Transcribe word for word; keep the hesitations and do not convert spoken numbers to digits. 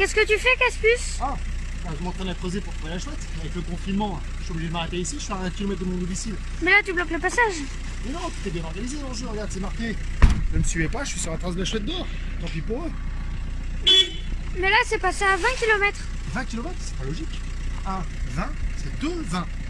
Qu'est-ce que tu fais, Casse-Puce? Ah, bah, je m'entraîne à creuser pour trouver la chouette. Avec le confinement, je suis obligé de m'arrêter ici, je suis à un kilomètre de mon domicile. Mais là, tu bloques le passage. Mais non, tout est bien organisé dans le jeu, regarde, c'est marqué. Ne me suivez pas, je suis sur la trace de la chouette d'or. Tant pis pour eux. Mais là, c'est passé à vingt kilomètres. vingt kilomètres, c'est pas logique. un, vingt, c'est deux, vingt.